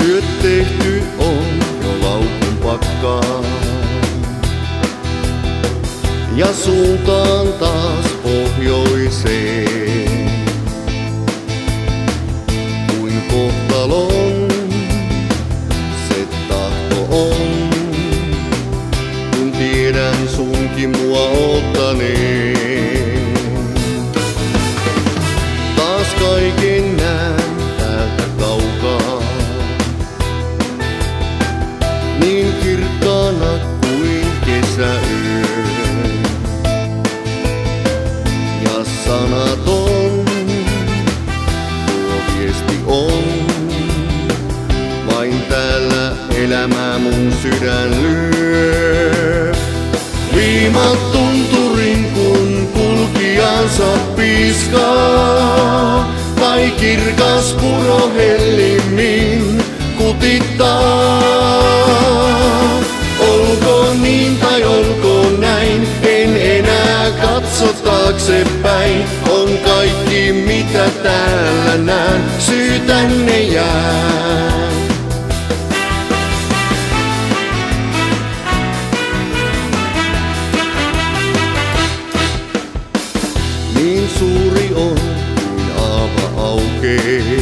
Työt tehty on jo laukun pakkaan. Ja suuntaan taas pohjoiseen. Kuin kohtalon se tahto on, kun tiedän sunkin mua ottaneen. Taas kaiken näen täältä kaukaa, niin kirkkaana kuin kesäyö. Ja sanaton tuo viesti on, vain täällä elämä mun sydän lyö. Viimat tunturin kun kulkijansa piiskaa, tai kirkas puro hellimmin kutittaa. Olkoon niin tai olkoon näin, en enää katso taaksepäin. On kaikki mitä täällä näen, syy tänne jää. Niin suuri on kuin aava aukee.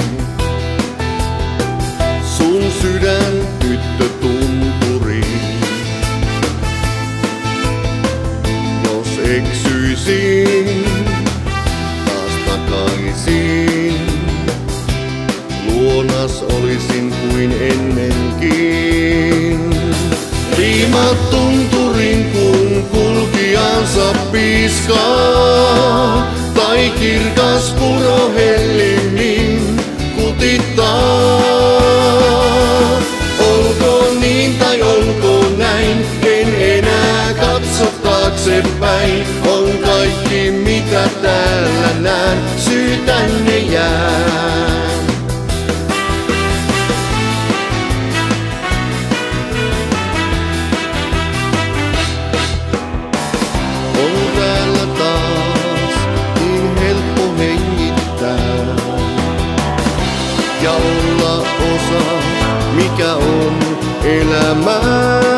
Sun sydän tyttö tunturi. Jos eksyisin taas takaisin, luonas olisin kuin ennenkin. Riimat tunturin kun kulkijansa piiskaa, tai kirkas puro hellimmin kutittaa. Olkoon niin tai olkoon näin, en enää katso taaksepäin. On kaikki mitä täällä näen, syy tänne jää. On täällä taas niin helppo hengittää ja olla osa, mikä on elämää.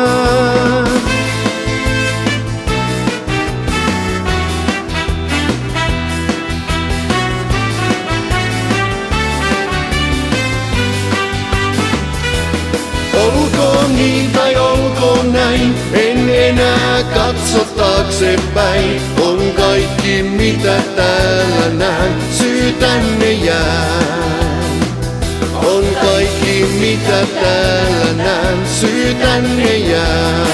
Olkoon niin tai olkoon näin, en enää katso taaksepäin. On kaikki mitä täällä näen, syy tänne jää. On kaikki mitä täällä näen, syy tänne jää.